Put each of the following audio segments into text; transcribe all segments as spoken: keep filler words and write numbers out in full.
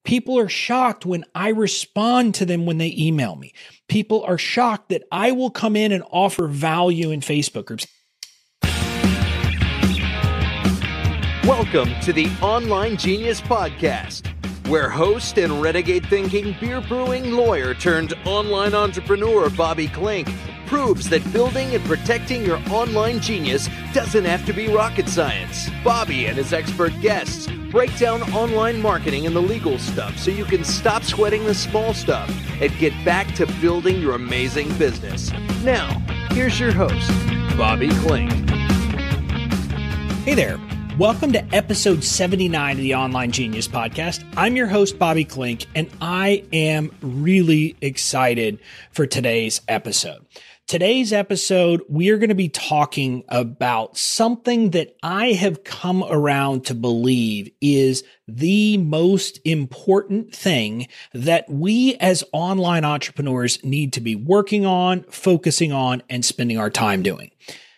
People are shocked when I respond to them when they email me. People are shocked that I will come in and offer value in Facebook groups. Welcome to the Online Genius Podcast, where host and renegade-thinking, beer-brewing lawyer turned online entrepreneur Bobby Klinck proves that building and protecting your online genius doesn't have to be rocket science. Bobby and his expert guests break down online marketing and the legal stuff so you can stop sweating the small stuff and get back to building your amazing business. Now, here's your host, Bobby Klinck. Hey there. Welcome to episode seventy-nine of the Online Genius Podcast. I'm your host, Bobby Klinck, and I am really excited for today's episode. Today's episode, we are going to be talking about something that I have come around to believe is the most important thing that we as online entrepreneurs need to be working on, focusing on, and spending our time doing.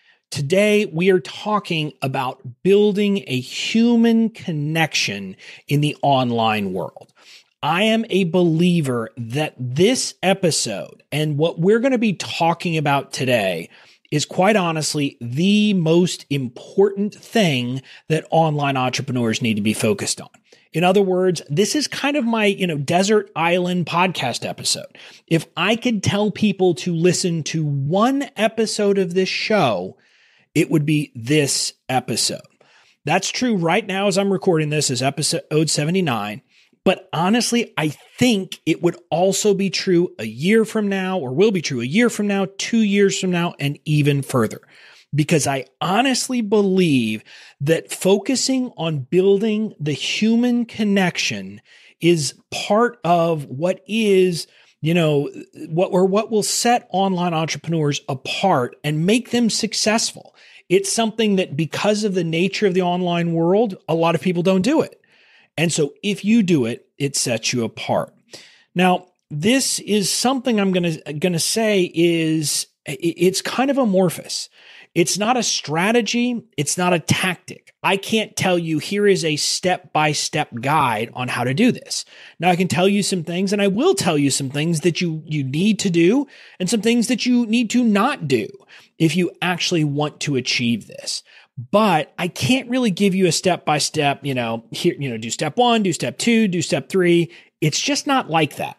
Today, we are talking about building a human connection in the online world. I am a believer that this episode and what we're going to be talking about today is quite honestly the most important thing that online entrepreneurs need to be focused on. In other words, this is kind of my, you know, desert island podcast episode. If I could tell people to listen to one episode of this show, it would be this episode. That's true right now as I'm recording this is episode seventy-nine. But honestly, I think it would also be true a year from now, or will be true a year from now, two years from now, and even further. Because I honestly believe that focusing on building the human connection is part of what is, you know, what or what will set online entrepreneurs apart and make them successful. It's something that because of the nature of the online world, a lot of people don't do it. And so if you do it, it sets you apart. Now, this is something I'm going to going to say is it's kind of amorphous. It's not a strategy. It's not a tactic. I can't tell you here is a step-by-step guide on how to do this. Now, I can tell you some things, and I will tell you some things that you, you need to do and some things that you need to not do if you actually want to achieve this. But I can't really give you a step-by-step, you know, here, you know, do step one, do step two, do step three. It's just not like that.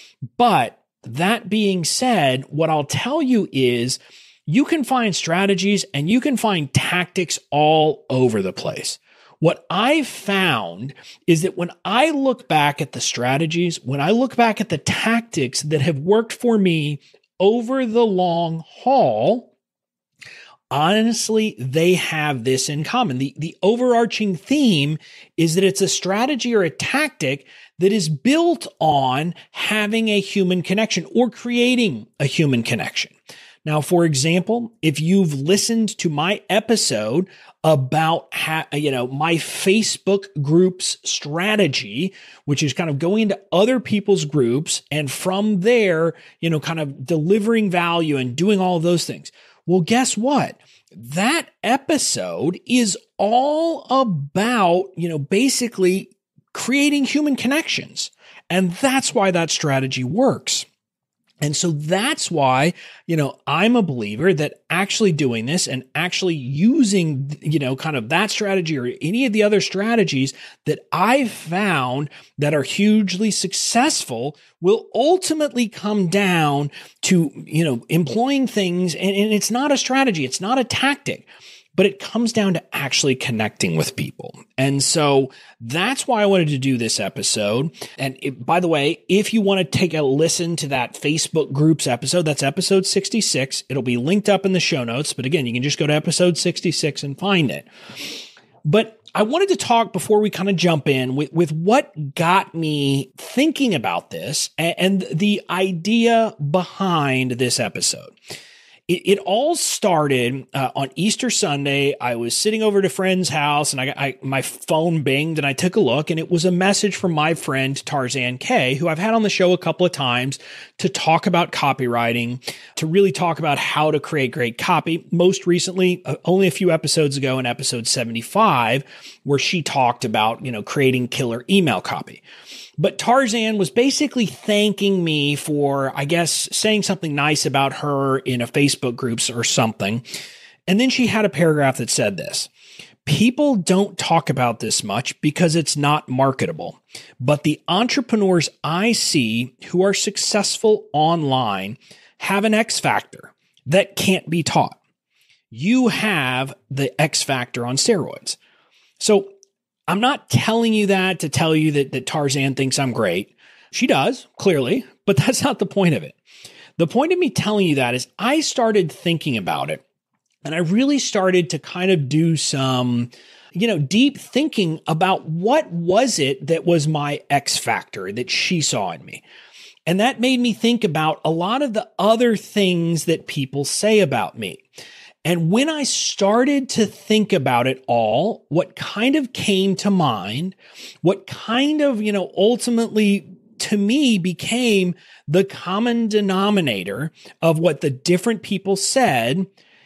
But that being said, what I'll tell you is you can find strategies and you can find tactics all over the place. What I've found is that when I look back at the strategies, when I look back at the tactics that have worked for me over the long haul, honestly, they have this in common. The, the overarching theme is that it's a strategy or a tactic that is built on having a human connection or creating a human connection. Now, for example, if you've listened to my episode about, ha- you know, my Facebook groups strategy, which is kind of going into other people's groups and from there, you know, kind of delivering value and doing all of those things. Well, guess what? That episode is all about, you know, basically creating human connections. And that's why that strategy works. And so that's why, you know, I'm a believer that actually doing this and actually using, you know, kind of that strategy or any of the other strategies that I've found that are hugely successful will ultimately come down to, you know, employing things. And, and it's not a strategy. It's not a tactic. But it comes down to actually connecting with people. And so that's why I wanted to do this episode. And it, by the way, if you want to take a listen to that Facebook groups episode, that's episode sixty-six. It'll be linked up in the show notes. But again, you can just go to episode sixty-six and find it. But I wanted to talk before we kind of jump in with, with what got me thinking about this and, and the idea behind this episode. It, it all started uh, on Easter Sunday. I was sitting over at a friend's house and I, I my phone binged and I took a look and it was a message from my friend Tarzan K, who I've had on the show a couple of times to talk about copywriting, to really talk about how to create great copy. Most recently, uh, only a few episodes ago in episode seventy-five, where she talked about, you know, creating killer email copy. But Tarzan was basically thanking me for, I guess, saying something nice about her in a Facebook group or something. And then she had a paragraph that said this: people don't talk about this much because it's not marketable, but the entrepreneurs I see who are successful online have an X factor that can't be taught. You have the X factor on steroids. So I'm not telling you that to tell you that, that Tarzan thinks I'm great. She does, clearly, but that's not the point of it. The point of me telling you that is I started thinking about it, and I really started to kind of do some, you know, deep thinking about what was it that was my X factor that she saw in me. And that made me think about a lot of the other things that people say about me. And when I started to think about it all, what kind of came to mind, what kind of, you know, ultimately to me became the common denominator of what the different people said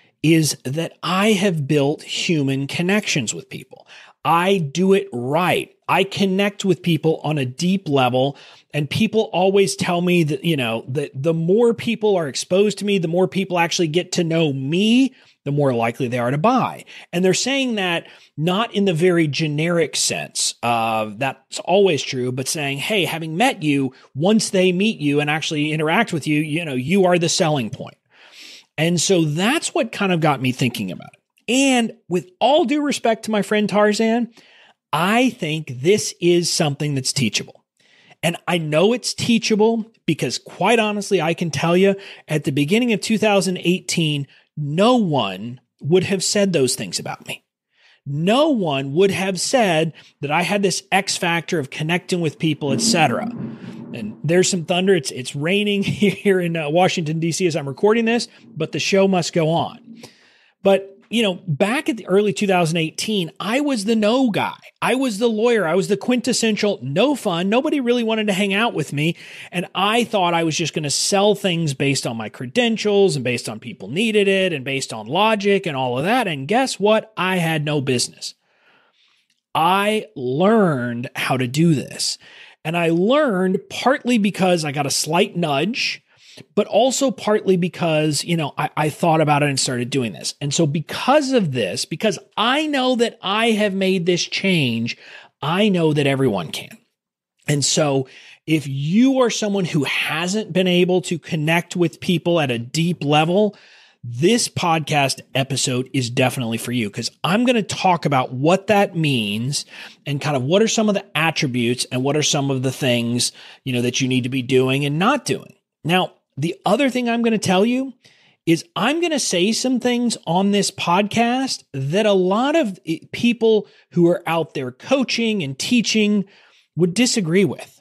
is that I have built human connections with people. I do it right. I connect with people on a deep level, and people always tell me that, you know, that the more people are exposed to me, the more people actually get to know me, the more likely they are to buy. And they're saying that not in the very generic sense of that's always true, but saying, hey, having met you, once they meet you and actually interact with you, you know, you are the selling point. And so that's what kind of got me thinking about it. And with all due respect to my friend Tarzan, I think this is something that's teachable. And I know it's teachable because, quite honestly, I can tell you at the beginning of two thousand eighteen, no one would have said those things about me. No one would have said that I had this X factor of connecting with people, et cetera. And there's some thunder. It's it's raining here in uh, Washington, D C as I'm recording this, but the show must go on. But you know, back at the early two thousand eighteen, I was the no guy. I was the lawyer. I was the quintessential no fun. Nobody really wanted to hang out with me. And I thought I was just going to sell things based on my credentials and based on people needed it and based on logic and all of that. And guess what? I had no business. I learned how to do this. And I learned partly because I got a slight nudge, but also partly because, you know, I, I thought about it and started doing this. And so because of this, because I know that I have made this change, I know that everyone can. And so if you are someone who hasn't been able to connect with people at a deep level, this podcast episode is definitely for you, because I'm going to talk about what that means and kind of what are some of the attributes and what are some of the things, you know, that you need to be doing and not doing. Now, the other thing I'm going to tell you is I'm going to say some things on this podcast that a lot of people who are out there coaching and teaching would disagree with.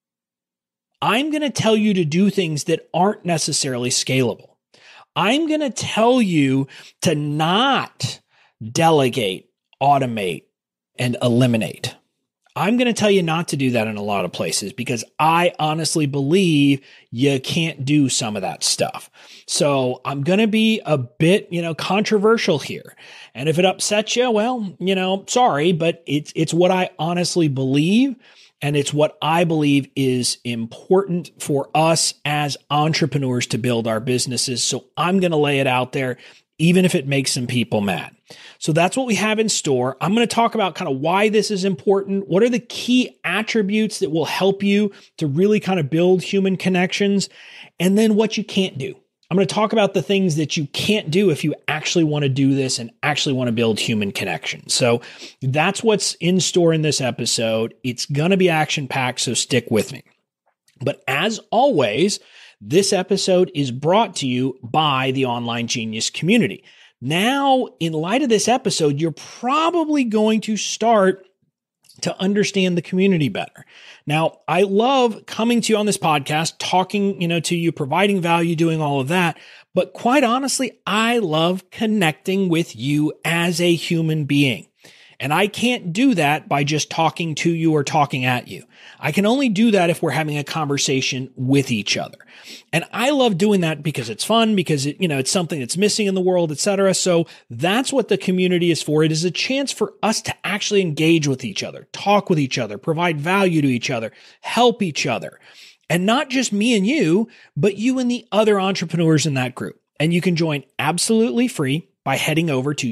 I'm going to tell you to do things that aren't necessarily scalable. I'm going to tell you to not delegate, automate, and eliminate. I'm going to tell you not to do that in a lot of places because I honestly believe you can't do some of that stuff. So I'm going to be a bit, you know, controversial here. And if it upsets you, well, you know, sorry, but it's, it's what I honestly believe. And it's what I believe is important for us as entrepreneurs to build our businesses. So I'm going to lay it out there, even if it makes some people mad. So that's what we have in store. I'm going to talk about kind of why this is important. What are the key attributes that will help you to really kind of build human connections? And then what you can't do. I'm going to talk about the things that you can't do if you actually want to do this and actually want to build human connections. So that's what's in store in this episode. It's going to be action-packed, so stick with me. But as always, this episode is brought to you by the Online Genius community. Now, in light of this episode, you're probably going to start to understand the community better. Now, I love coming to you on this podcast, talking, you know, to you, providing value, doing all of that. But quite honestly, I love connecting with you as a human being. And I can't do that by just talking to you or talking at you. I can only do that if we're having a conversation with each other. And I love doing that because it's fun, because it, you know, it's something that's missing in the world, et cetera. So that's what the community is for. It is a chance for us to actually engage with each other, talk with each other, provide value to each other, help each other. And not just me and you, but you and the other entrepreneurs in that group. And you can join absolutely free by heading over to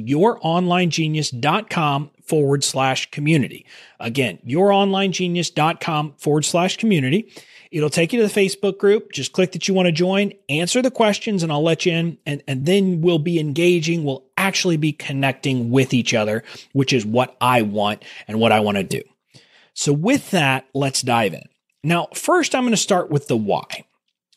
youronlinegenius.com forward slash community. Again, youronlinegenius.com forward slash community. It'll take you to the Facebook group. Just click that you want to join, answer the questions, and I'll let you in. And, and then we'll be engaging. We'll actually be connecting with each other, which is what I want and what I want to do. So with that, let's dive in. Now, first, I'm going to start with the why.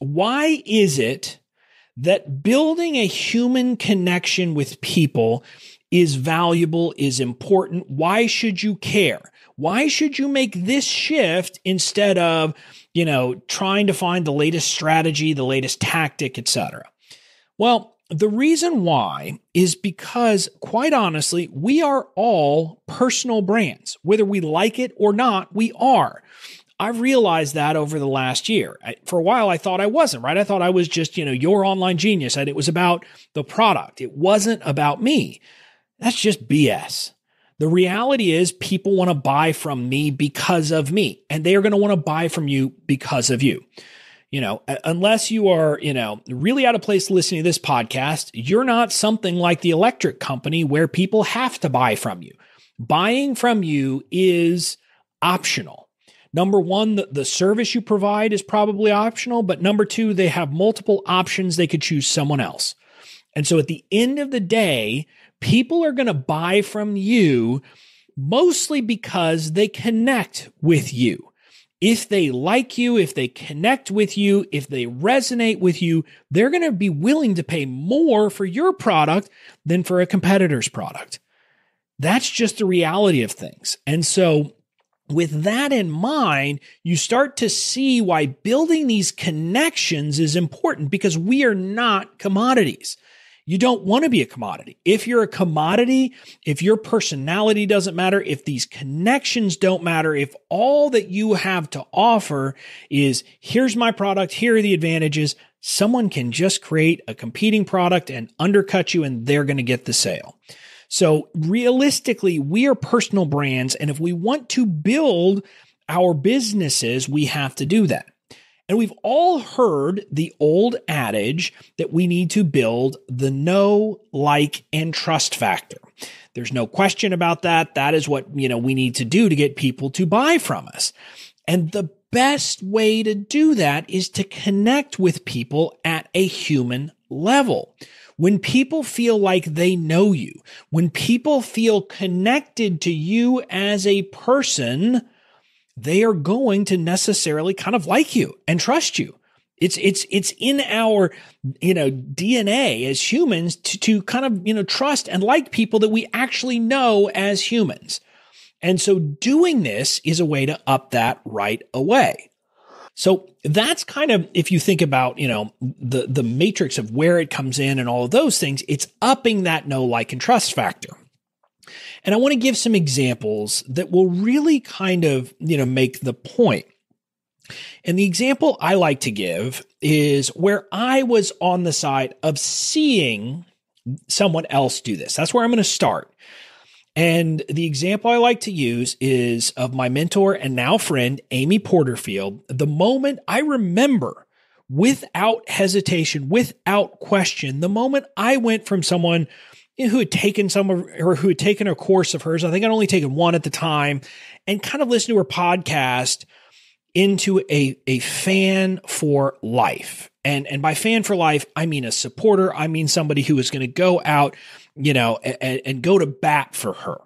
Why is it that building a human connection with people is valuable, is important? Why should you care? Why should you make this shift instead of, you know, trying to find the latest strategy, the latest tactic, et cetera? Well, the reason why is because, quite honestly, we are all personal brands. Whether we like it or not, we are. I've realized that over the last year. I, for a while, I thought I wasn't, right? I thought I was just, you know, your online genius, and it was about the product. It wasn't about me. That's just B S. The reality is people want to buy from me because of me, and they are going to want to buy from you because of you. You know, unless you are, you know, really out of place listening to this podcast, you're not something like the electric company where people have to buy from you. Buying from you is optional. Number one, the, the service you provide is probably optional, but number two, they have multiple options. They could choose someone else. And so at the end of the day, people are going to buy from you mostly because they connect with you. If they like you, if they connect with you, if they resonate with you, they're going to be willing to pay more for your product than for a competitor's product. That's just the reality of things. And so with that in mind, you start to see why building these connections is important, because we are not commodities. You don't want to be a commodity. If you're a commodity, if your personality doesn't matter, if these connections don't matter, if all that you have to offer is, here's my product, here are the advantages, someone can just create a competing product and undercut you, and they're going to get the sale. So realistically, we are personal brands, and if we want to build our businesses, we have to do that. And we've all heard the old adage that we need to build the know, like, and trust factor. There's no question about that. That is what, you know, we need to do to get people to buy from us. And the best way to do that is to connect with people at a human level. When people feel like they know you, when people feel connected to you as a person, they are going to necessarily kind of like you and trust you. It's it's it's in our, you know, D N A as humans to, to kind of, you know, trust and like people that we actually know as humans. And so doing this is a way to up that right away. So that's kind of, if you think about, you know, the, the matrix of where it comes in and all of those things, it's upping that know, like, and trust factor. And I want to give some examples that will really kind of, you know, make the point. And the example I like to give is where I was on the side of seeing someone else do this. That's where I'm going to start. And the example I like to use is of my mentor and now friend, Amy Porterfield. The moment I remember, without hesitation, without question, the moment I went from someone who had taken some of, or who had taken a course of hers, I think I'd only taken one at the time, and kind of listened to her podcast, into a, a fan for life. And, and by fan for life, I mean a supporter. I mean somebody who is going to go out, you know, and, and go to bat for her.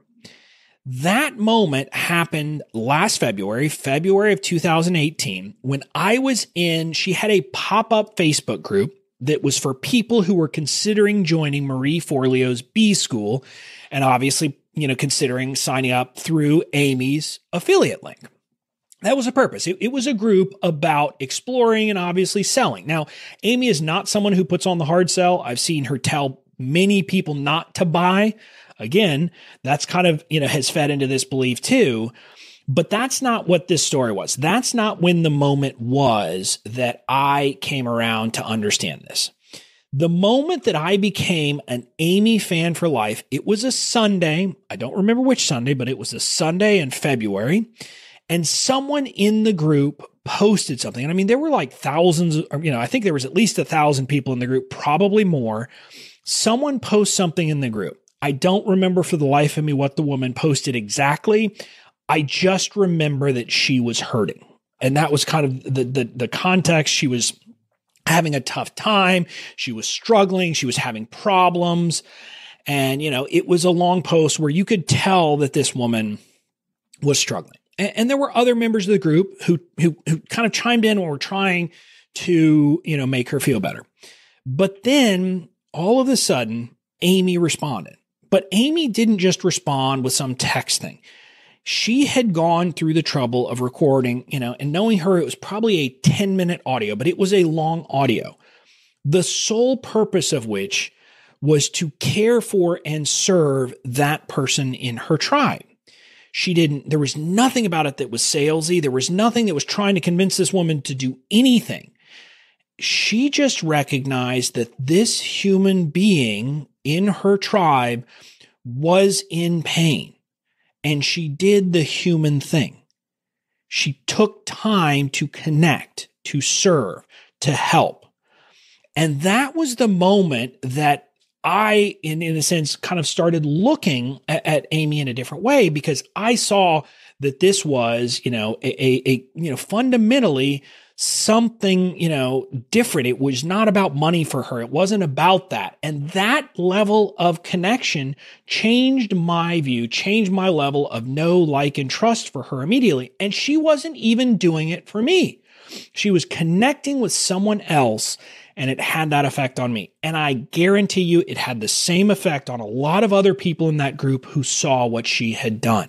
That moment happened last February, February of two thousand eighteen, when I was in, she had a pop-up Facebook group that was for people who were considering joining Marie Forleo's B School, and obviously, you know, considering signing up through Amy's affiliate link. That was a purpose. It, it was a group about exploring and obviously selling. Now, Amy is not someone who puts on the hard sell. I've seen her tell many people not to buy. Again, that's kind of, you know, has fed into this belief too. But that's not what this story was. That's not when the moment was that I came around to understand this. The moment that I became an Amy fan for life, it was a Sunday. I don't remember which Sunday, but it was a Sunday in February. And someone in the group posted something. And I mean, there were like thousands, or, you know, I think there was at least a thousand people in the group, probably more. Someone posted something in the group. I don't remember for the life of me what the woman posted exactly. I just remember that she was hurting. And that was kind of the, the, the context. She was having a tough time. She was struggling. She was having problems. And, you know, it was a long post where you could tell that this woman was struggling. And, and there were other members of the group who, who, who kind of chimed in and were trying to, you know, make her feel better. But then all of a sudden, Amy responded. But Amy didn't just respond with some text thing. She had gone through the trouble of recording, you know, and knowing her, it was probably a ten minute audio, but it was a long audio. The sole purpose of which was to care for and serve that person in her tribe. She didn't, there was nothing about it that was salesy. There was nothing that was trying to convince this woman to do anything. She just recognized that this human being in her tribe was in pain. And she did the human thing. She took time to connect, to serve, to help. And that was the moment that I, in, in a sense, kind of started looking at, at Amy in a different way, because I saw that this was, you know, a, a, a you know, fundamentally something, you know, different. It was not about money for her. It wasn't about that. And that level of connection changed my view, changed my level of know, like, and trust for her immediately. And she wasn't even doing it for me. She was connecting with someone else, and it had that effect on me. And I guarantee you it had the same effect on a lot of other people in that group who saw what she had done.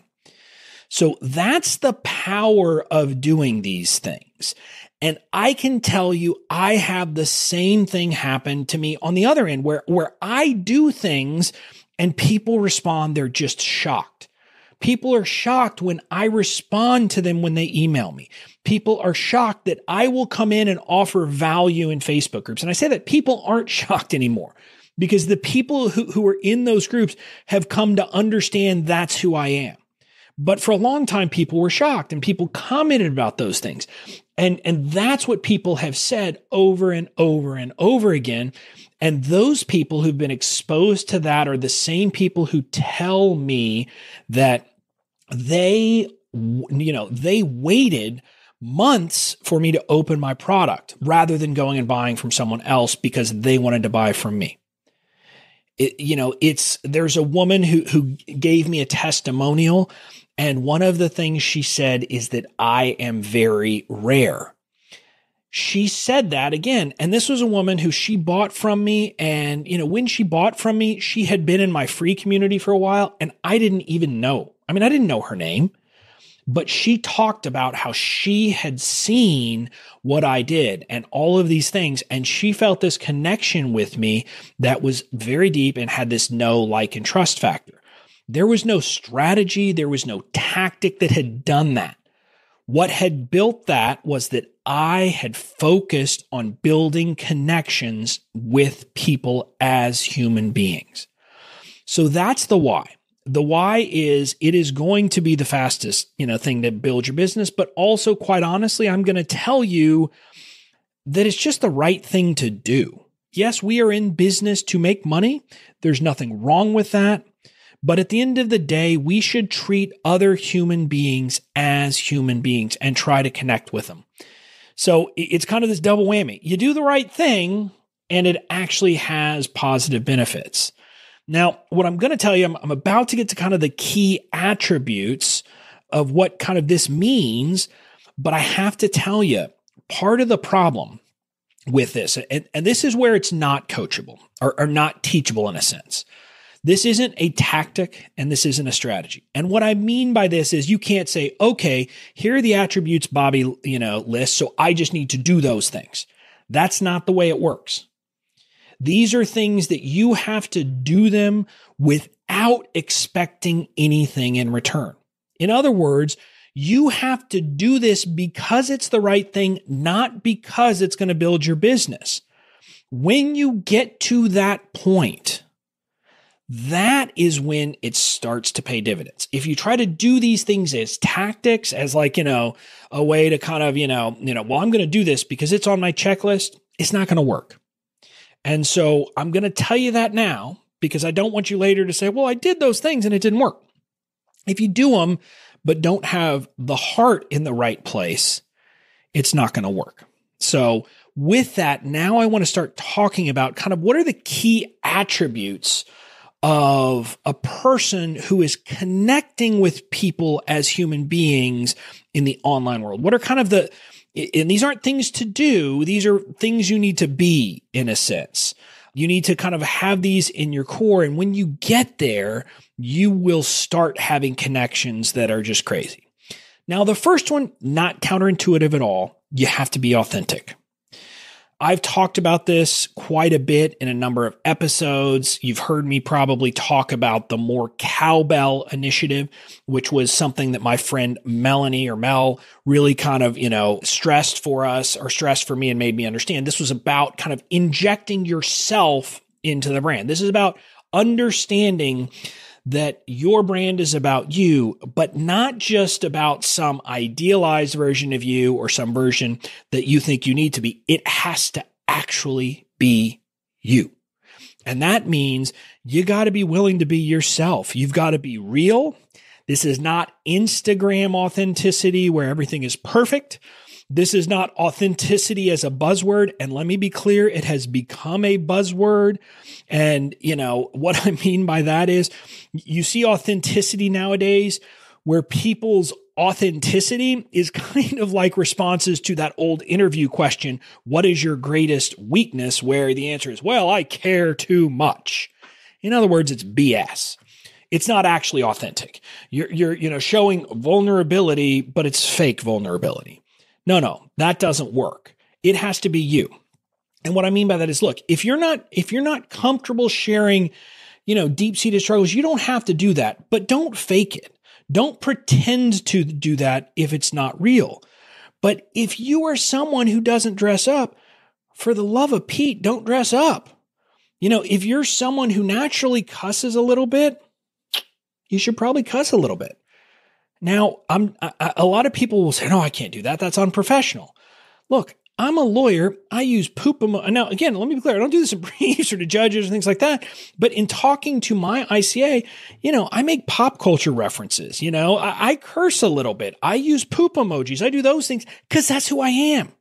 So that's the power of doing these things. And I can tell you, I have the same thing happen to me on the other end, where, where I do things and people respond, they're just shocked. People are shocked when I respond to them when they email me. People are shocked that I will come in and offer value in Facebook groups. And I say that people aren't shocked anymore, because the people who, who are in those groups have come to understand that's who I am. But for a long time, people were shocked and people commented about those things. And, and that's what people have said over and over and over again. And those people who've been exposed to that are the same people who tell me that they, you know, they waited months for me to open my product rather than going and buying from someone else because they wanted to buy from me. It, you know, it's, there's a woman who, who gave me a testimonial. And one of the things she said is that I am very rare. She said that again. And this was a woman who she bought from me. And, you know, when she bought from me, she had been in my free community for a while and I didn't even know. I mean, I didn't know her name, but she talked about how she had seen what I did and all of these things. And she felt this connection with me that was very deep and had this know, like, and trust factor. There was no strategy. There was no tactic that had done that. What had built that was that I had focused on building connections with people as human beings. So that's the why. The why is it is going to be the fastest, you know, thing to build your business. But also, quite honestly, I'm going to tell you that it's just the right thing to do. Yes, we are in business to make money. There's nothing wrong with that. But at the end of the day, we should treat other human beings as human beings and try to connect with them. So it's kind of this double whammy. You do the right thing and it actually has positive benefits. Now, what I'm going to tell you, I'm, I'm about to get to kind of the key attributes of what kind of this means, but I have to tell you, part of the problem with this, and, and this is where it's not coachable or, or not teachable in a sense. This isn't a tactic and this isn't a strategy. And what I mean by this is you can't say, okay, here are the attributes Bobby, you know, lists, so I just need to do those things. That's not the way it works. These are things that you have to do them with without expecting anything in return. In other words, you have to do this because it's the right thing, not because it's going to build your business. When you get to that point, that is when it starts to pay dividends. If you try to do these things as tactics, as like, you know, a way to kind of, you know, you know, well, I'm going to do this because it's on my checklist, it's not going to work. And so I'm going to tell you that now because I don't want you later to say, well, I did those things and it didn't work. If you do them, but don't have the heart in the right place, it's not going to work. So with that, now I want to start talking about kind of what are the key attributes of a person who is connecting with people as human beings in the online world. What are kind of the, and these aren't things to do, these are things you need to be in a sense. You need to kind of have these in your core. And when you get there, you will start having connections that are just crazy. Now, the first one, not counterintuitive at all. You have to be authentic. I've talked about this quite a bit in a number of episodes. You've heard me probably talk about the More Cowbell initiative, which was something that my friend Melanie or Mel really kind of, you know, stressed for us or stressed for me and made me understand. This was about kind of injecting yourself into the brand. This is about understanding that your brand is about you, but not just about some idealized version of you or some version that you think you need to be. It has to actually be you. And that means you got to be willing to be yourself. You've got to be real. This is not Instagram authenticity where everything is perfect. This is not authenticity as a buzzword. And let me be clear, it has become a buzzword. And, you know, what I mean by that is you see authenticity nowadays where people's authenticity is kind of like responses to that old interview question, what is your greatest weakness? Where the answer is, well, I care too much. In other words, it's B S. It's not actually authentic. You're, you're, you know, showing vulnerability, but it's fake vulnerability. No, no, that doesn't work. It has to be you. And what I mean by that is, look, if you're not, if you're not comfortable sharing, you know, deep-seated struggles, you don't have to do that, but don't fake it. Don't pretend to do that if it's not real. But if you are someone who doesn't dress up, for the love of Pete, don't dress up. You know, if you're someone who naturally cusses a little bit, you should probably cuss a little bit. Now, I'm I, a lot of people will say, no, I can't do that. That's unprofessional. Look, I'm a lawyer. I use poop emo- Now, again, let me be clear. I don't do this in briefs or to judges or things like that. But in talking to my I C A, you know, I make pop culture references. You know, I, I curse a little bit. I use poop emojis. I do those things because that's who I am.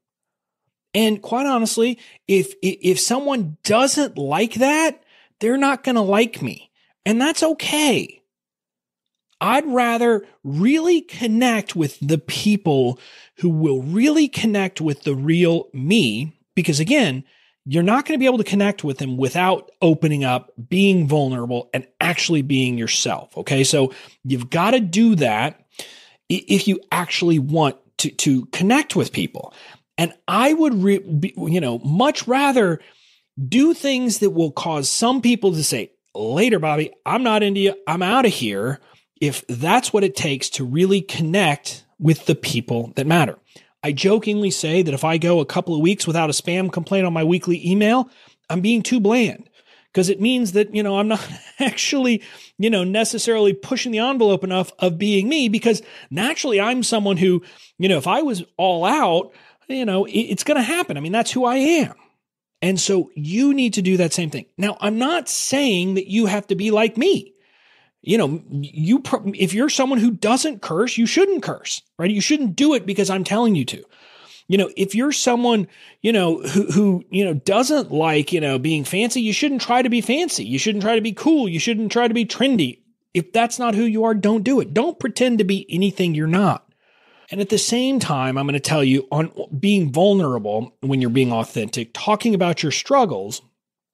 And quite honestly, if if someone doesn't like that, they're not going to like me. And that's okay. I'd rather really connect with the people who will really connect with the real me, because again, you're not going to be able to connect with them without opening up, being vulnerable, and actually being yourself. Okay. So you've got to do that if you actually want to, to connect with people. And I would, re, be, you know, much rather do things that will cause some people to say, later, Bobby, I'm not into you. I'm out of here. If that's what it takes to really connect with the people that matter. I jokingly say that if I go a couple of weeks without a spam complaint on my weekly email, I'm being too bland because it means that, you know, I'm not actually, you know, necessarily pushing the envelope enough of being me, because naturally I'm someone who, you know, if I was all out, you know, it's going to happen. I mean, that's who I am. And so you need to do that same thing. Now, I'm not saying that you have to be like me. You know, you if you're someone who doesn't curse, you shouldn't curse, right? You shouldn't do it because I'm telling you to. You know, if you're someone, you know, who, who, you know, doesn't like, you know, being fancy, you shouldn't try to be fancy. You shouldn't try to be cool. You shouldn't try to be trendy. If that's not who you are, don't do it. Don't pretend to be anything you're not. And at the same time, I'm going to tell you on being vulnerable when you're being authentic, talking about your struggles.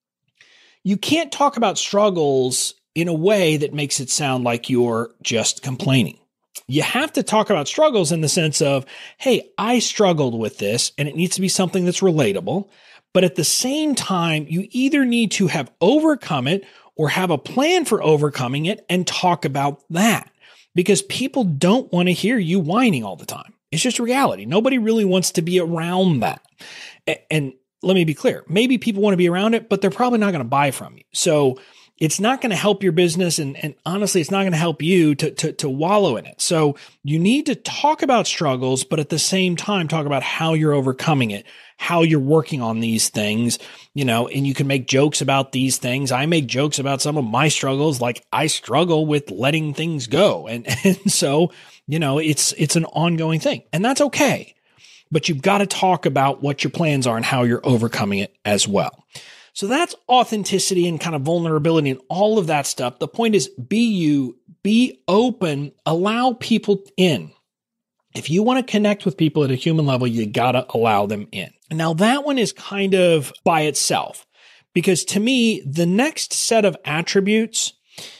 You can't talk about struggles in a way that makes it sound like you're just complaining. You have to talk about struggles in the sense of, hey, I struggled with this, and it needs to be something that's relatable. But at the same time, you either need to have overcome it or have a plan for overcoming it and talk about that, because people don't want to hear you whining all the time. It's just reality. Nobody really wants to be around that. And let me be clear, maybe people want to be around it, but they're probably not going to buy from you. So it's not going to help your business. And, and honestly, it's not going to help you to, to, to wallow in it. So you need to talk about struggles, but at the same time, talk about how you're overcoming it, how you're working on these things, you know, and you can make jokes about these things. I make jokes about some of my struggles. Like I struggle with letting things go. And, and so, you know, it's, it's an ongoing thing, and that's okay. But you've got to talk about what your plans are and how you're overcoming it as well. So that's authenticity and kind of vulnerability and all of that stuff. The point is, be you, be open, allow people in. If you want to connect with people at a human level, you got to allow them in. Now that one is kind of by itself, because to me, the next set of attributes,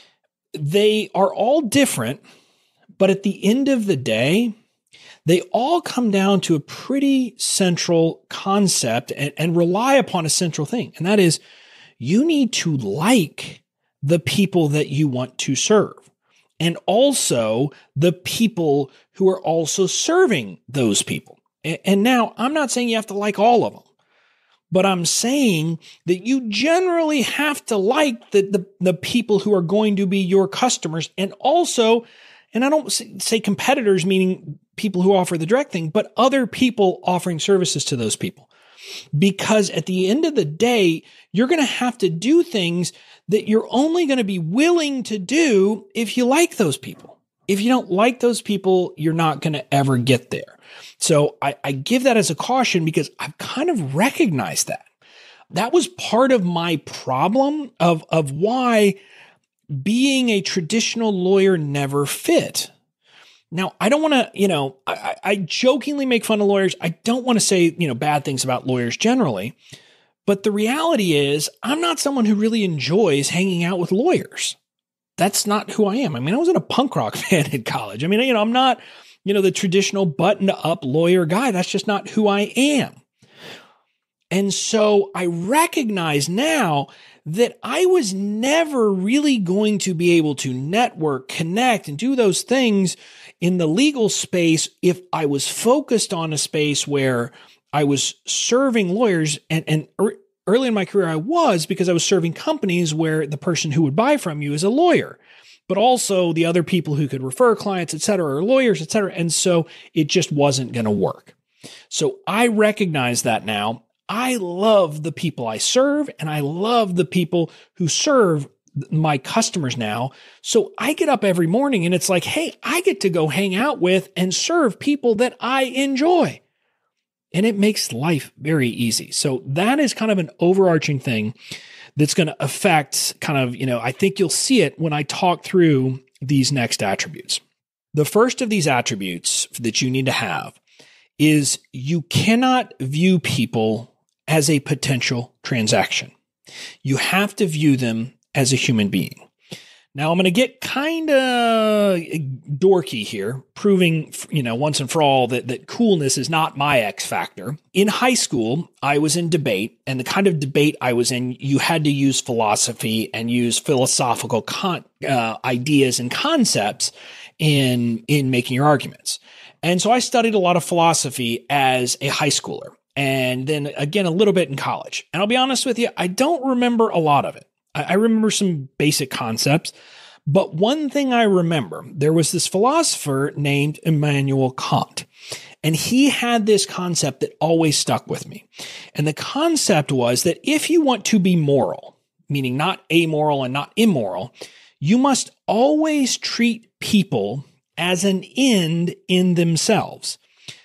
they are all different, but at the end of the day, they all come down to a pretty central concept and, and rely upon a central thing. And that is, you need to like the people that you want to serve, and also the people who are also serving those people. And, and now I'm not saying you have to like all of them, but I'm saying that you generally have to like the, the, the people who are going to be your customers, and also, and I don't say competitors, meaning people who offer the direct thing, but other people offering services to those people. Because at the end of the day, you're going to have to do things that you're only going to be willing to do if you like those people. If you don't like those people, you're not going to ever get there. So I, I give that as a caution, because I've kind of recognized that. That was part of my problem of, of why being a traditional lawyer never fit. Now, I don't want to, you know, I, I jokingly make fun of lawyers. I don't want to say, you know, bad things about lawyers generally, but the reality is I'm not someone who really enjoys hanging out with lawyers. That's not who I am. I mean, I was in a punk rock band in college. I mean, you know, I'm not, you know, the traditional buttoned up lawyer guy. That's just not who I am. And so I recognize now that I was never really going to be able to network, connect, and do those things in the legal space if I was focused on a space where I was serving lawyers. And, and early in my career, I was, because I was serving companies where the person who would buy from you is a lawyer, but also the other people who could refer clients, et cetera, are lawyers, et cetera. And so it just wasn't going to work. So I recognize that now. I love the people I serve, and I love the people who serve my customers now. So I get up every morning and it's like, hey, I get to go hang out with and serve people that I enjoy. And it makes life very easy. So that is kind of an overarching thing that's going to affect kind of, you know, I think you'll see it when I talk through these next attributes. The first of these attributes that you need to have is you cannot view people as a potential transaction. You have to view them as a human being. Now, I'm going to get kind of dorky here, proving, you know, once and for all that, that coolness is not my X factor. In high school, I was in debate, and the kind of debate I was in, you had to use philosophy and use philosophical con- uh, ideas and concepts in, in making your arguments. And so I studied a lot of philosophy as a high schooler, and then again, a little bit in college. And I'll be honest with you, I don't remember a lot of it. I remember some basic concepts, but one thing I remember, there was this philosopher named Immanuel Kant, and he had this concept that always stuck with me. And the concept was that if you want to be moral, meaning not amoral and not immoral, you must always treat people as an end in themselves,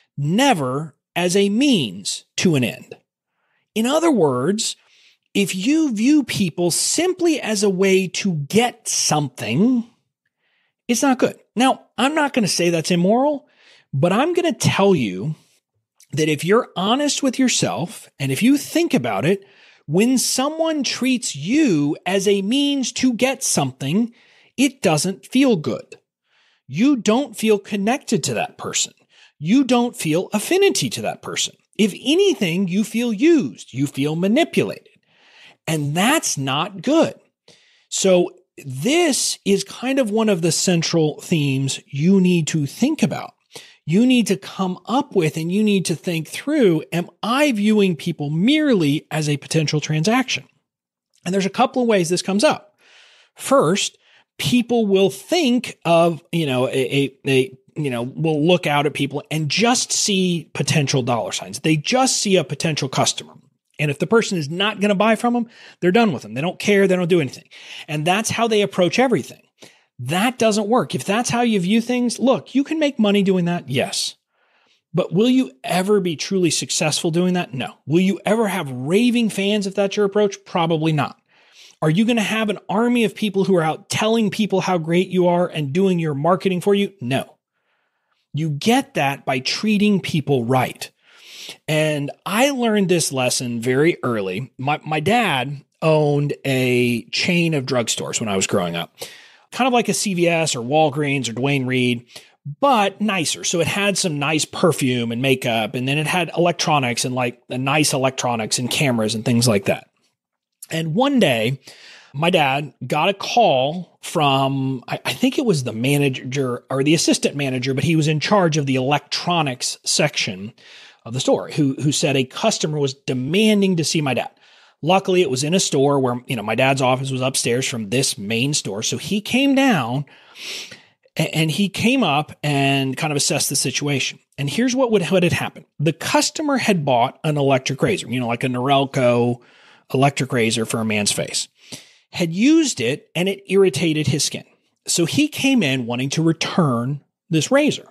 never as a means to an end. In other words, if you view people simply as a way to get something, it's not good. Now, I'm not going to say that's immoral, but I'm going to tell you that if you're honest with yourself and if you think about it, when someone treats you as a means to get something, it doesn't feel good. You don't feel connected to that person. You don't feel affinity to that person. If anything, you feel used. You feel manipulated. And that's not good. So this is kind of one of the central themes you need to think about. You need to come up with and you need to think through, am I viewing people merely as a potential transaction? And there's a couple of ways this comes up. First, people will think of, you know, a, a, a you know, will look out at people and just see potential dollar signs. They just see a potential customer. And if the person is not going to buy from them, they're done with them. They don't care. They don't do anything. And that's how they approach everything. That doesn't work. If that's how you view things, look, you can make money doing that. Yes. But will you ever be truly successful doing that? No. Will you ever have raving fans if that's your approach? Probably not. Are you going to have an army of people who are out telling people how great you are and doing your marketing for you? No. You get that by treating people right. And I learned this lesson very early. My, my dad owned a chain of drugstores when I was growing up, kind of like a C V S or Walgreens or Duane Reade, but nicer. So it had some nice perfume and makeup, and then it had electronics and like a nice electronics and cameras and things like that. And one day, my dad got a call from, I, I think it was the manager or the assistant manager, but he was in charge of the electronics section of the store, who, who said a customer was demanding to see my dad. Luckily, it was in a store where, you know, my dad's office was upstairs from this main store. So he came down and he came up and kind of assessed the situation. And here's what would, what had happened. The customer had bought an electric razor, you know, like a Norelco electric razor for a man's face, had used it and it irritated his skin. So he came in wanting to return this razor.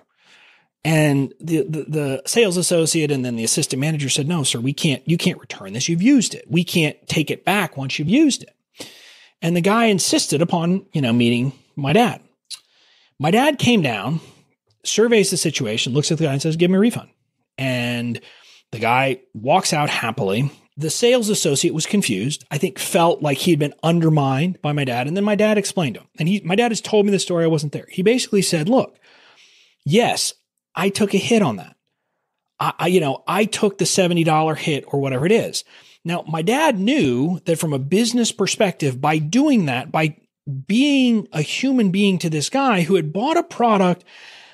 And the, the, the sales associate and then the assistant manager said, no, sir, we can't, you can't return this. You've used it. We can't take it back once you've used it. And the guy insisted upon, you know, meeting my dad. My dad came down, surveys the situation, looks at the guy and says, give me a refund. And the guy walks out happily. The sales associate was confused. I think felt like he'd been undermined by my dad. And then my dad explained to him. And he, my dad has told me the story. I wasn't there. He basically said, look, yes, I took a hit on that. I, I, you know, I took the seventy dollars hit or whatever it is. Now, my dad knew that from a business perspective, by doing that, by being a human being to this guy who had bought a product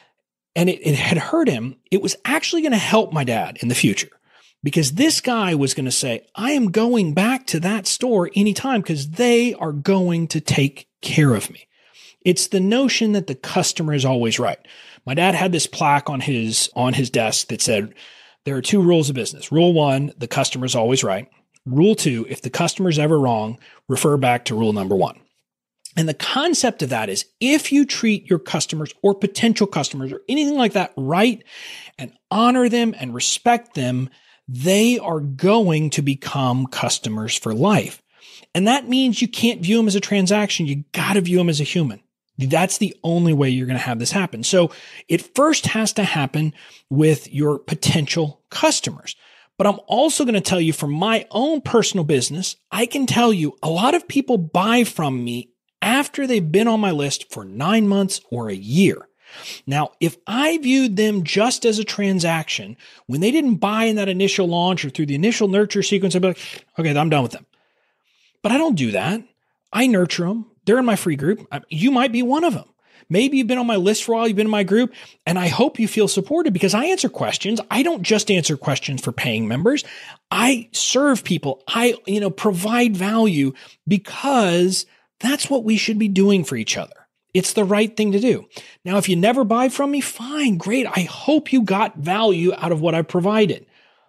and it, it had hurt him, it was actually going to help my dad in the future. Because this guy was going to say, I am going back to that store anytime because they are going to take care of me. It's the notion that the customer is always right. My dad had this plaque on his, on his desk that said, there are two rules of business. Rule one, the customer is always right. Rule two, if the customer is ever wrong, refer back to rule number one. And the concept of that is if you treat your customers or potential customers or anything like that right and honor them and respect them, they are going to become customers for life. And that means you can't view them as a transaction. You got to view them as a human. That's the only way you're going to have this happen. So it first has to happen with your potential customers. But I'm also going to tell you from my own personal business, I can tell you a lot of people buy from me after they've been on my list for nine months or a year. Now, if I viewed them just as a transaction, when they didn't buy in that initial launch or through the initial nurture sequence, I'd be like, okay, I'm done with them. But I don't do that. I nurture them. They're in my free group. You might be one of them. Maybe you've been on my list for a while, you've been in my group, and I hope you feel supported because I answer questions. I don't just answer questions for paying members. I serve people. I, you know, provide value because that's what we should be doing for each other. It's the right thing to do. Now, if you never buy from me, fine, great. I hope you got value out of what I provided.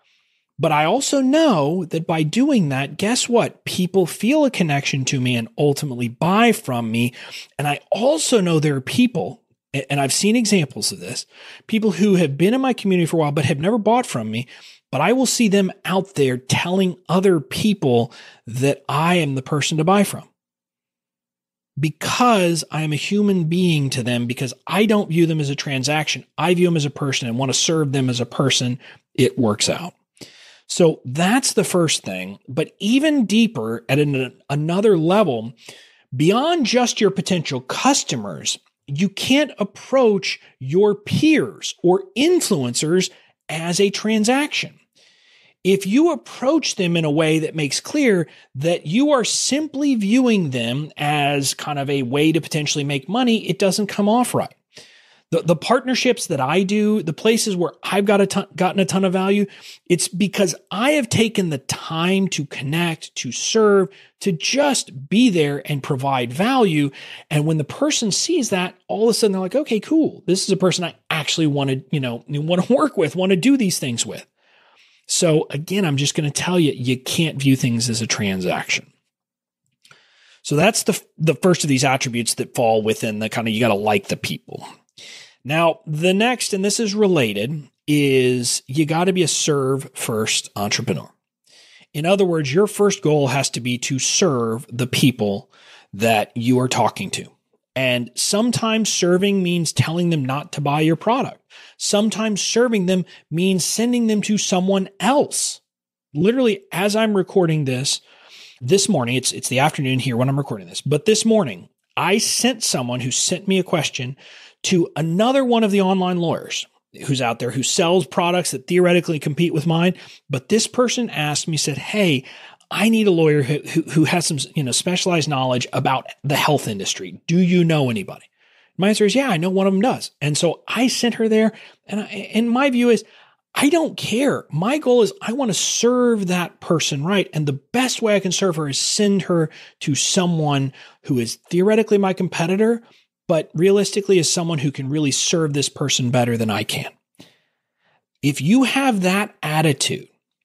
But I also know that by doing that, guess what? People feel a connection to me and ultimately buy from me. And I also know there are people, and I've seen examples of this, people who have been in my community for a while but have never bought from me, but I will see them out there telling other people that I am the person to buy from. Because I am a human being to them, because I don't view them as a transaction. I view them as a person and want to serve them as a person. It works out. So that's the first thing. But even deeper at an, another level, beyond just your potential customers, you can't approach your peers or influencers as a transaction. If you approach them in a way that makes clear that you are simply viewing them as kind of a way to potentially make money, it doesn't come off right. The, the partnerships that I do, the places where I've got a ton, gotten a ton of value, it's because I have taken the time to connect, to serve, to just be there and provide value. And when the person sees that, all of a sudden they're like, okay, cool. This is a person I actually want to, you know, want to work with, want to do these things with. So again, I'm just going to tell you, you can't view things as a transaction. So that's the, the first of these attributes that fall within the kind of, you got to like the people. Now, the next, and this is related, is you got to be a serve first entrepreneur. In other words, your first goal has to be to serve the people that you are talking to. And sometimes serving means telling them not to buy your product. Sometimes serving them means sending them to someone else. Literally, as I'm recording this, this morning, it's, it's the afternoon here when I'm recording this, but this morning, I sent someone who sent me a question to another one of the online lawyers who's out there who sells products that theoretically compete with mine. But this person asked me, said, hey, I need a lawyer who, who, who has some, you know, specialized knowledge about the health industry. Do you know anybody? My answer is, yeah, I know one of them does. And so I sent her there. And, I, and my view is, I don't care. My goal is I want to serve that person right. And the best way I can serve her is send her to someone who is theoretically my competitor, but realistically is someone who can really serve this person better than I can. If you have that attitude,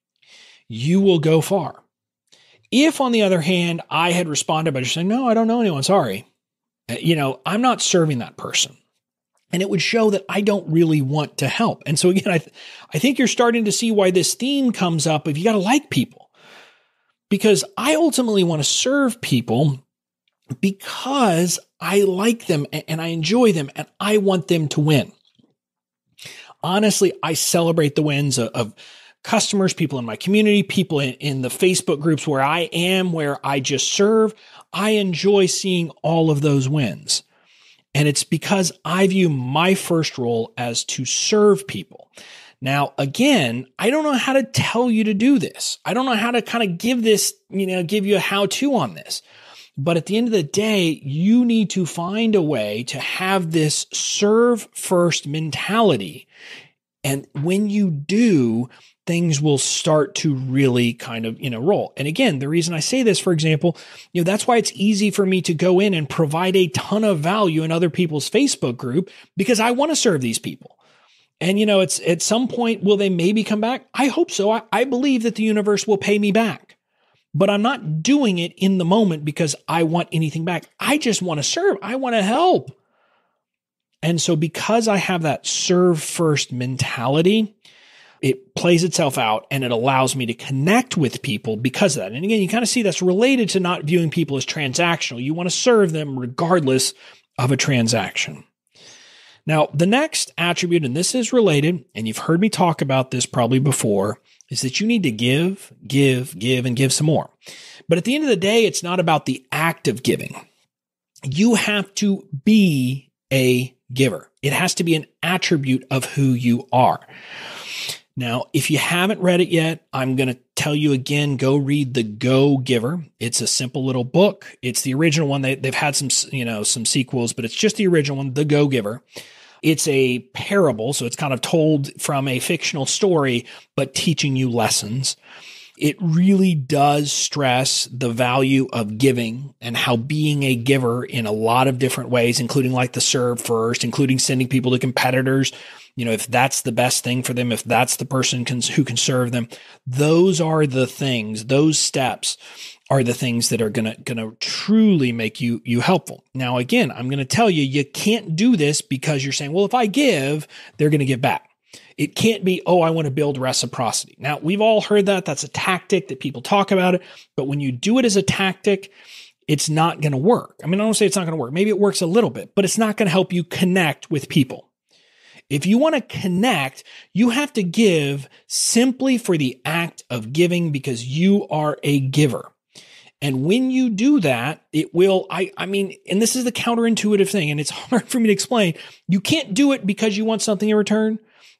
you will go far. If, on the other hand, I had responded by just saying, no, I don't know anyone, sorry, you know, I'm not serving that person. And it would show that I don't really want to help. And so again, I, th- I think you're starting to see why this theme comes up of you got to like people. Because I ultimately want to serve people because I like them and I enjoy them and I want them to win. Honestly, I celebrate the wins of, of customers, people in my community, people in, in the Facebook groups where I am, where I just serve. I enjoy seeing all of those wins. And it's because I view my first role as to serve people. Now, again, I don't know how to tell you to do this. I don't know how to kind of give this, you know, give you a how-to on this. But at the end of the day, you need to find a way to have this serve first mentality. And when you do, things will start to really kind of, you know, roll. And again, the reason I say this, for example, you know, that's why it's easy for me to go in and provide a ton of value in other people's Facebook group, because I want to serve these people. And, you know, it's at some point, will they maybe come back? I hope so. I, I believe that the universe will pay me back. But I'm not doing it in the moment because I want anything back. I just want to serve. I want to help. And so because I have that serve first mentality, it plays itself out and it allows me to connect with people because of that. And again, you kind of see that's related to not viewing people as transactional. You want to serve them regardless of a transaction. Now, the next attribute, and this is related, and you've heard me talk about this probably before, is that you need to give, give, give, and give some more. But at the end of the day, it's not about the act of giving. You have to be a giver. It has to be an attribute of who you are. Now, if you haven't read it yet, I'm going to tell you again, go read The Go Giver. It's a simple little book. It's the original one. They, they've had some, you know, some sequels, but it's just the original one, The Go Giver. It's a parable, so it's kind of told from a fictional story, but teaching you lessons. It really does stress the value of giving and how being a giver in a lot of different ways, including like the serve first, including sending people to competitors, you know, if that's the best thing for them, if that's the person can, who can serve them, those are the things, those steps are the things that are going to going to truly make you you helpful. Now, again, I'm going to tell you, you can't do this because you're saying, well, if I give, they're going to give back. It can't be, oh, I want to build reciprocity. Now, we've all heard that. That's a tactic that people talk about it. But when you do it as a tactic, it's not going to work. I mean, I don't say it's not going to work. Maybe it works a little bit, but it's not going to help you connect with people. If you want to connect, you have to give simply for the act of giving because you are a giver. And when you do that, it will, I, I mean, and this is the counterintuitive thing, and it's hard for me to explain. You can't do it because you want something in return.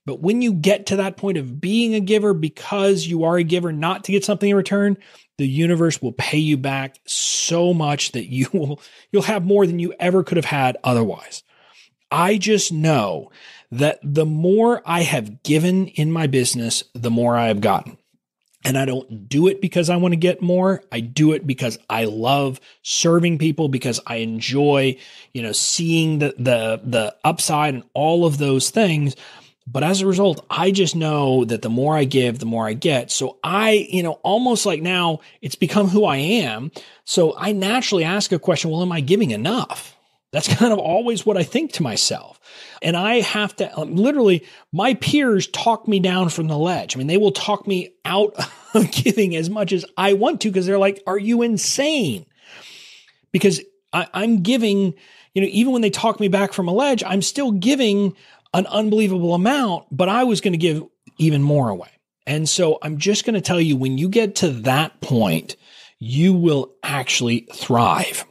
But when you get to that point of being a giver because you are a giver, not to get something in return, the universe will pay you back so much that you will, you'll have more than you ever could have had otherwise. I just know that the more I have given in my business, the more I have gotten. And I don't do it because I want to get more. I do it because I love serving people, because I enjoy, you know, seeing the, the, the upside and all of those things. But as a result, I just know that the more I give, the more I get. So I, you know, almost like now it's become who I am. So I naturally ask a question, well, am I giving enough? That's kind of always what I think to myself. And I have to um, literally, my peers talk me down from the ledge. I mean, they will talk me out of giving as much as I want to because they're like, are you insane? Because I, I'm giving, you know, even when they talk me back from a ledge, I'm still giving an unbelievable amount, but I was going to give even more away. And so I'm just going to tell you, when you get to that point, you will actually thrive.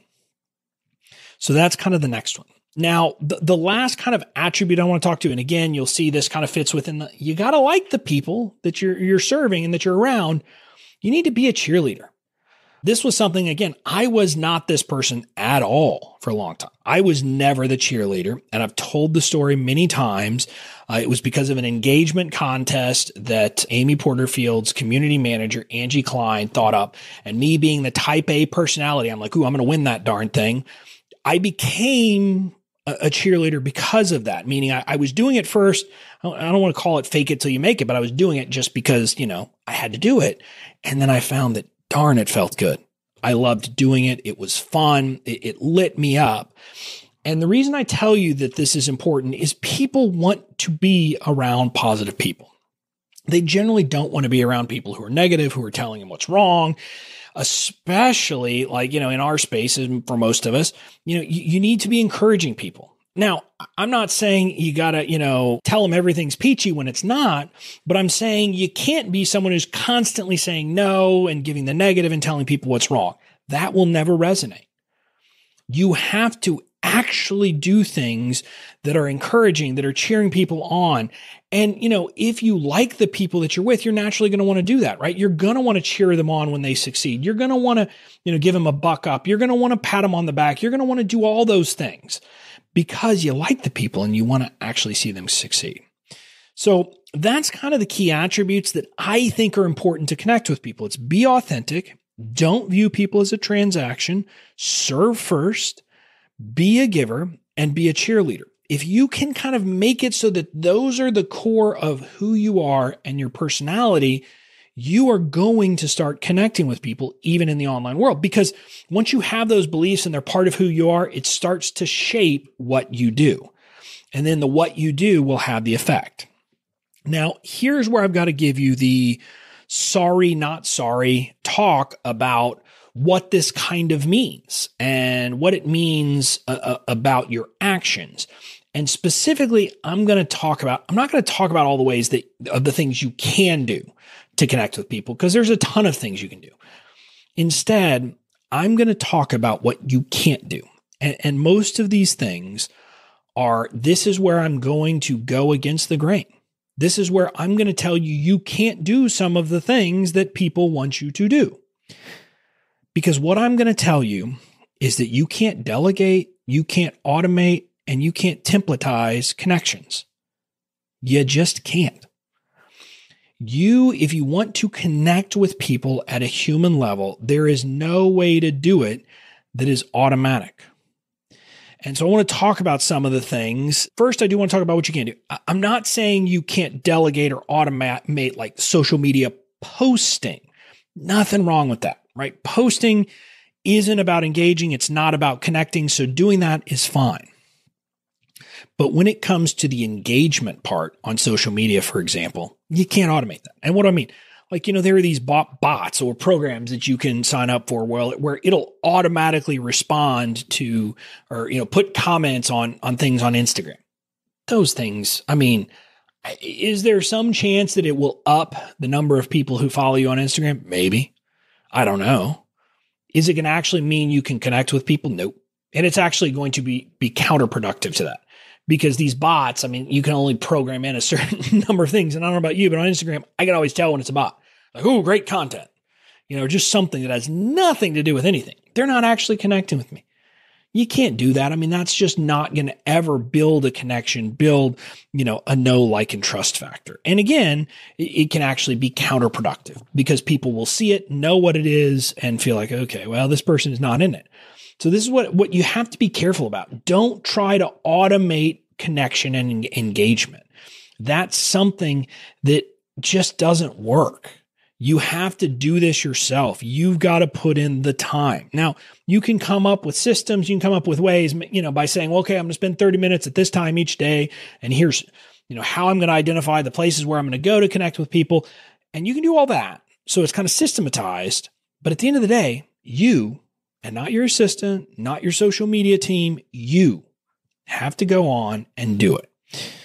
So that's kind of the next one. Now, the, the last kind of attribute I want to talk to, and again, you'll see this kind of fits within the, you got to like the people that you're, you're serving and that you're around. You need to be a cheerleader. This was something, again, I was not this person at all for a long time. I was never the cheerleader. And I've told the story many times. Uh, it was because of an engagement contest that Amy Porterfield's community manager, Angie Klein, thought up. And me being the type A personality, I'm like, ooh, I'm going to win that darn thing. I became a cheerleader because of that, meaning I, I was doing it first. I don't want to call it fake it till you make it, but I was doing it just because, you know, I had to do it. And then I found that, darn, it felt good. I loved doing it. It was fun. It, it lit me up. And the reason I tell you that this is important is people want to be around positive people. They generally don't want to be around people who are negative, who are telling them what's wrong. Especially like, you know, in our spaces, for most of us, you know, you, you need to be encouraging people. Now, I'm not saying you gotta, you know, tell them everything's peachy when it's not, but I'm saying you can't be someone who's constantly saying no and giving the negative and telling people what's wrong. That will never resonate. You have to actually do things that are encouraging, that are cheering people on. And, you know, if you like the people that you're with, you're naturally going to want to do that, right? You're going to want to cheer them on when they succeed. You're going to want to, you know, give them a buck up. You're going to want to pat them on the back. You're going to want to do all those things because you like the people and you want to actually see them succeed. So that's kind of the key attributes that I think are important to connect with people. It's be authentic. Don't view people as a transaction. Serve first. Be a giver and be a cheerleader. If you can kind of make it so that those are the core of who you are and your personality, you are going to start connecting with people even in the online world. Because once you have those beliefs and they're part of who you are, it starts to shape what you do. And then the what you do will have the effect. Now, here's where I've got to give you the sorry, not sorry talk about what this kind of means and what it means uh, about your actions. And specifically, I'm going to talk about, I'm not going to talk about all the ways that of the things you can do to connect with people, because there's a ton of things you can do. Instead, I'm going to talk about what you can't do. And, and most of these things are, this is where I'm going to go against the grain. This is where I'm going to tell you, you can't do some of the things that people want you to do. Because what I'm going to tell you is that you can't delegate, you can't automate, and you can't templatize connections. You just can't. You, if you want to connect with people at a human level, there is no way to do it that is automatic. And so I want to talk about some of the things. First, I do want to talk about what you can do. I'm not saying you can't delegate or automate like social media posting. Nothing wrong with that. Right? Posting isn't about engaging. It's not about connecting. So doing that is fine. But when it comes to the engagement part on social media, for example, you can't automate that. And what do I mean? Like, you know, there are these bot bots or programs that you can sign up for where, where it'll automatically respond to, or, you know, put comments on, on things on Instagram. Those things, I mean, is there some chance that it will up the number of people who follow you on Instagram? Maybe. I don't know. Is it going to actually mean you can connect with people? Nope. And it's actually going to be, be counterproductive to that, because these bots, I mean, you can only program in a certain number of things. And I don't know about you, but on Instagram, I can always tell when it's a bot. Like, oh, great content, you know, just something that has nothing to do with anything. They're not actually connecting with me. You can't do that. I mean, that's just not going to ever build a connection, build, you know, a know, like, and trust factor. And again, it can actually be counterproductive because people will see it, know what it is, and feel like, okay, well, this person is not in it. So this is what, what you have to be careful about. Don't try to automate connection and engagement. That's something that just doesn't work. You have to do this yourself. You've got to put in the time. Now, you can come up with systems. You can come up with ways, you know, by saying, well, okay, I'm going to spend thirty minutes at this time each day. And here's, you know, how I'm going to identify the places where I'm going to go to connect with people. And you can do all that. So it's kind of systematized. But at the end of the day, you, and not your assistant, not your social media team, you have to go on and do it.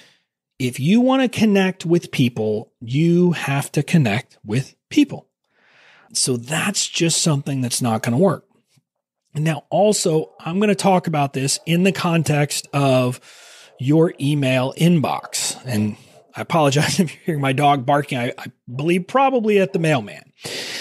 If you want to connect with people, you have to connect with people. So that's just something that's not going to work. And now also, I'm going to talk about this in the context of your email inbox. And I apologize if you're hearing my dog barking. I, I believe probably at the mailman.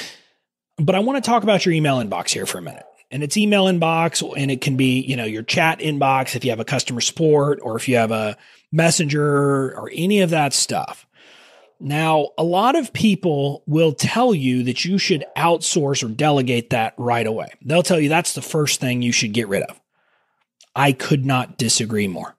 But I want to talk about your email inbox here for a minute. And it's email inbox, and it can be, you know, your chat inbox if you have a customer support or if you have a messenger or any of that stuff. Now, a lot of people will tell you that you should outsource or delegate that right away. They'll tell you that's the first thing you should get rid of. I could not disagree more.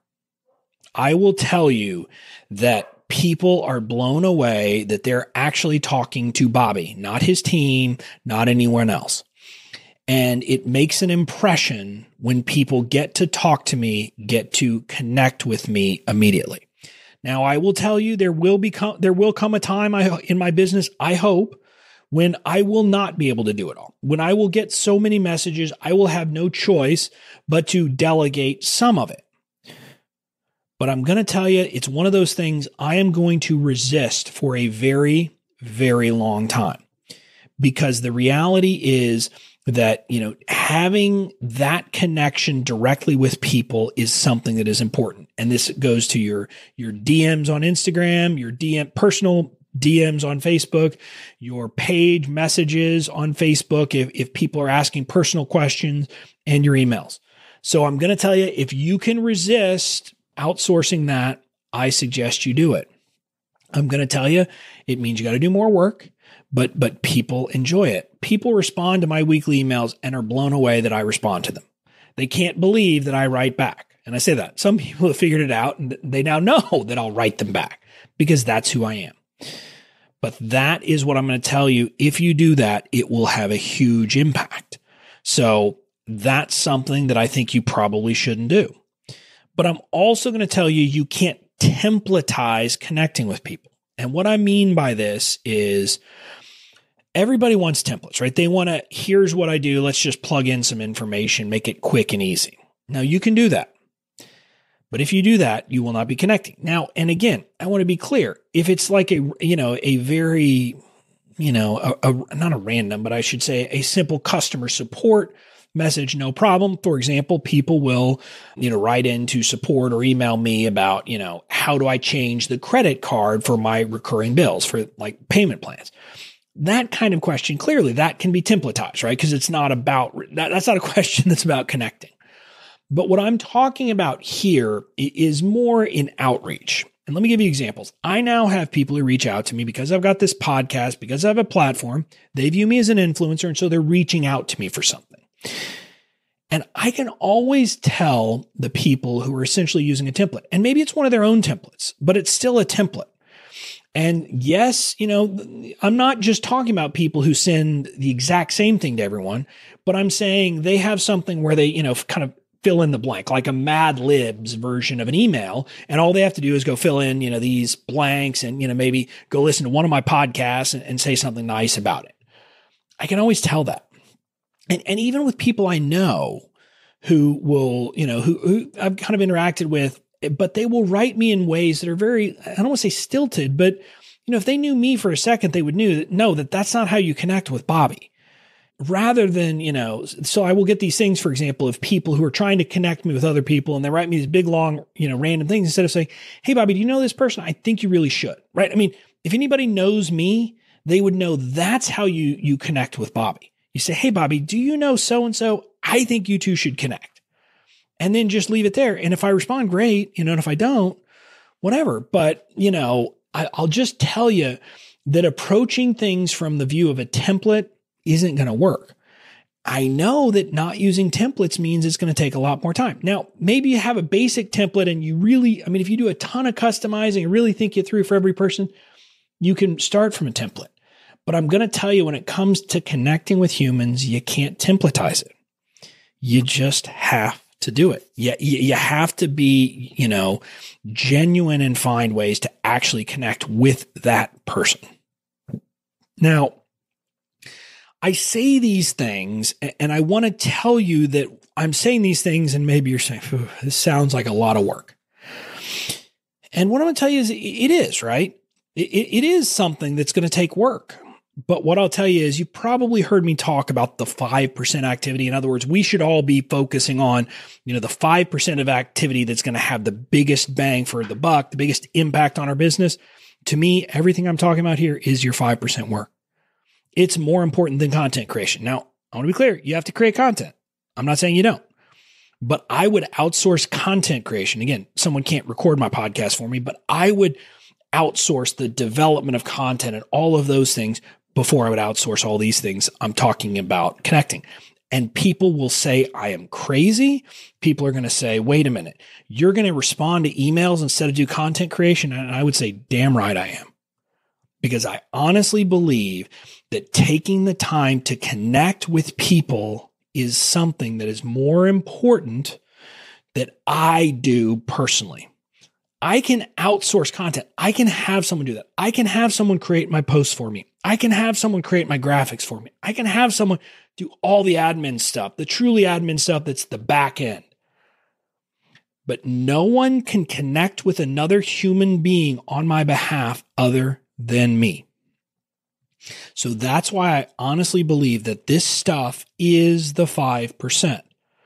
I will tell you that people are blown away that they're actually talking to Bobby, not his team, not anyone else. And it makes an impression when people get to talk to me, get to connect with me immediately. Now, I will tell you, there will become, there will come a time I, in my business, I hope, when I will not be able to do it all. When I will get so many messages, I will have no choice but to delegate some of it. But I'm going to tell you, it's one of those things I am going to resist for a very, very long time. Because the reality is that, you know, having that connection directly with people is something that is important. And this goes to your, your D Ms on Instagram, your D M, personal D Ms on Facebook, your page messages on Facebook, if, if people are asking personal questions, and your emails. So I'm going to tell you, if you can resist outsourcing that, I suggest you do it. I'm going to tell you, it means you got to do more work. But but people enjoy it. People respond to my weekly emails and are blown away that I respond to them. They can't believe that I write back. And I say that. Some people have figured it out, and they now know that I'll write them back because that's who I am. But that is what I'm going to tell you. If you do that, it will have a huge impact. So that's something that I think you probably shouldn't do. But I'm also going to tell you, you can't templatize connecting with people. And what I mean by this is, everybody wants templates, right? They want to, here's what I do. Let's just plug in some information, make it quick and easy. Now, you can do that. But if you do that, you will not be connecting. Now, and again, I want to be clear. If it's like a, you know, a very, you know, a, a, not a random, but I should say a simple customer support message, no problem. For example, people will, you know, write in to support or email me about, you know, how do I change the credit card for my recurring bills for like payment plans? That kind of question, clearly that can be templatized, right? Because it's not about, that, that's not a question that's about connecting. But what I'm talking about here is more in outreach. And let me give you examples. I now have people who reach out to me because I've got this podcast, because I have a platform. They view me as an influencer, and so they're reaching out to me for something. And I can always tell the people who are essentially using a template, and maybe it's one of their own templates, but it's still a template. And yes, you know, I'm not just talking about people who send the exact same thing to everyone, but I'm saying they have something where they, you know, kind of fill in the blank, like a Mad Libs version of an email. And all they have to do is go fill in, you know, these blanks and, you know, maybe go listen to one of my podcasts and, and say something nice about it. I can always tell that. And, and even with people I know who will, you know, who, who I've kind of interacted with, but they will write me in ways that are very, I don't want to say stilted, but, you know, if they knew me for a second, they would knew that, know that that's not how you connect with Bobby. rather than, you know, so I will get these things, for example, of people who are trying to connect me with other people and they write me these big, long, you know, random things instead of saying, hey, Bobby, do you know this person? I think you really should, right? I mean, if anybody knows me, they would know that's how you, you connect with Bobby. You say, hey, Bobby, do you know so-and-so? I think you two should connect. And then just leave it there. And if I respond, great, you know, and if I don't, whatever. But, you know, I, I'll just tell you that approaching things from the view of a template isn't going to work. I know that not using templates means it's going to take a lot more time. Now, maybe you have a basic template and you really, I mean, if you do a ton of customizing and really think it through for every person, you can start from a template. But I'm going to tell you, when it comes to connecting with humans, you can't templatize it. You just have to do it. You, you have to be, you know, genuine and find ways to actually connect with that person. Now, I say these things and I want to tell you that I'm saying these things and maybe you're saying, this sounds like a lot of work. And what I'm going to tell you is it is, right? It, it is something that's going to take work. But what I'll tell you is you probably heard me talk about the five percent activity. In other words, we should all be focusing on, you know, the five percent of activity that's going to have the biggest bang for the buck, the biggest impact on our business. To me, everything I'm talking about here is your five percent work. It's more important than content creation. Now, I want to be clear. You have to create content. I'm not saying you don't, but I would outsource content creation. Again, someone can't record my podcast for me, but I would outsource the development of content and all of those things before I would outsource all these things I'm talking about connecting. And people will say, I am crazy. People are going to say, wait a minute, you're going to respond to emails instead of do content creation. And I would say, damn right I am. Because I honestly believe that taking the time to connect with people is something that is more important that I do personally. I can outsource content. I can have someone do that. I can have someone create my posts for me. I can have someone create my graphics for me. I can have someone do all the admin stuff, the truly admin stuff that's the back end. But no one can connect with another human being on my behalf other than me. So that's why I honestly believe that this stuff is the five percent.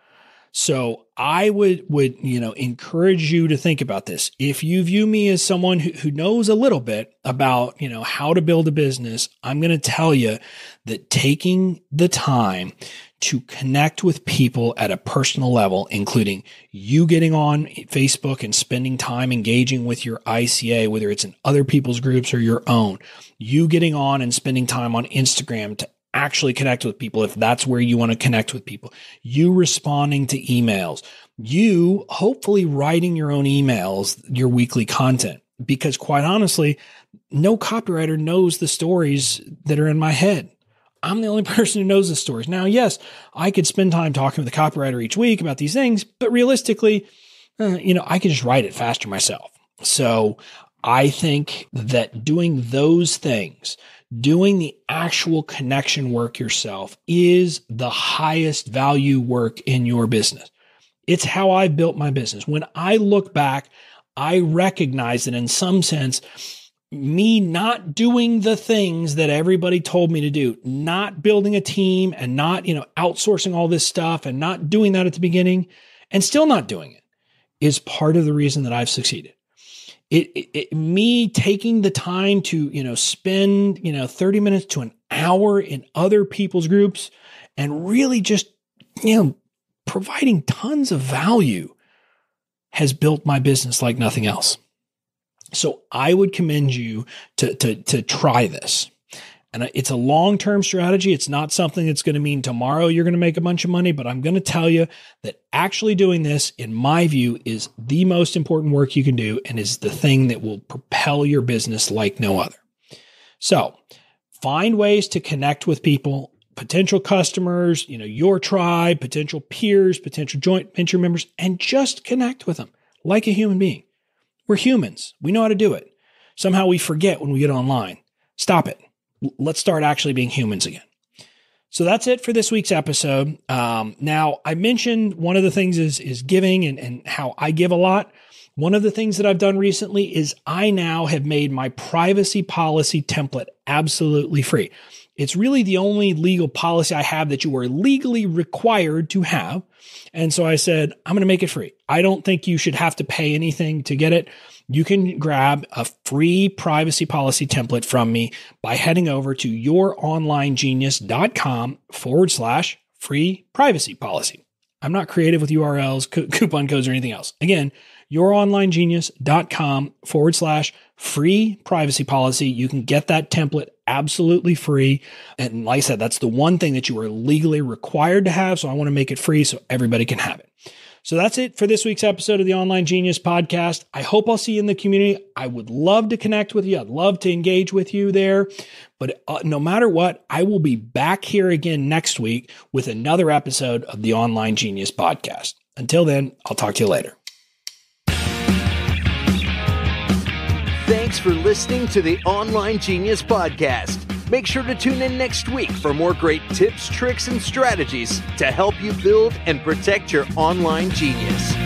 So I would, would, you know, encourage you to think about this. If you view me as someone who, who knows a little bit about, you know, how to build a business, I'm going to tell you that taking the time to connect with people at a personal level, including you getting on Facebook and spending time engaging with your I C A, whether it's in other people's groups or your own, you getting on and spending time on Instagram to actually connect with people if that's where you want to connect with people, you responding to emails, you hopefully writing your own emails, your weekly content, because quite honestly, no copywriter knows the stories that are in my head. I'm the only person who knows the stories. Now, yes, I could spend time talking with the copywriter each week about these things, but realistically, uh, you know, I could just write it faster myself. So I think that doing those things, doing the actual connection work yourself, is the highest value work in your business. It's how I built my business. When I look back, I recognize that in some sense, me not doing the things that everybody told me to do, not building a team and not, you know, outsourcing all this stuff and not doing that at the beginning and still not doing it, is part of the reason that I've succeeded. It, it, it, me taking the time to, you know, spend, you know, thirty minutes to an hour in other people's groups and really just, you know, providing tons of value has built my business like nothing else. So I would commend you to, to, to try this. And it's a long-term strategy. It's not something that's going to mean tomorrow you're going to make a bunch of money, but I'm going to tell you that actually doing this, in my view, is the most important work you can do and is the thing that will propel your business like no other. So find ways to connect with people, potential customers, you know, your tribe, potential peers, potential joint venture members, and just connect with them like a human being. We're humans. We know how to do it. Somehow we forget when we get online. Stop it. Let's start actually being humans again. So that's it for this week's episode. Um, now, I mentioned one of the things is, is giving and, and how I give a lot. One of the things that I've done recently is I now have made my privacy policy template absolutely free. It's really the only legal policy I have that you are legally required to have. And so I said, I'm going to make it free. I don't think you should have to pay anything to get it. You can grab a free privacy policy template from me by heading over to youronlinegenius.com forward slash free privacy policy. I'm not creative with U R Ls, co- coupon codes, or anything else. Again, youronlinegenius.com forward slash free privacy policy. You can get that template absolutely free. And like I said, that's the one thing that you are legally required to have. So I want to make it free so everybody can have it. So that's it for this week's episode of the Online Genius Podcast. I hope I'll see you in the community. I would love to connect with you. I'd love to engage with you there. But uh, no matter what, I will be back here again next week with another episode of the Online Genius Podcast. Until then, I'll talk to you later. Thanks for listening to the Online Genius Podcast. Make sure to tune in next week for more great tips, tricks, and strategies to help you build and protect your online genius.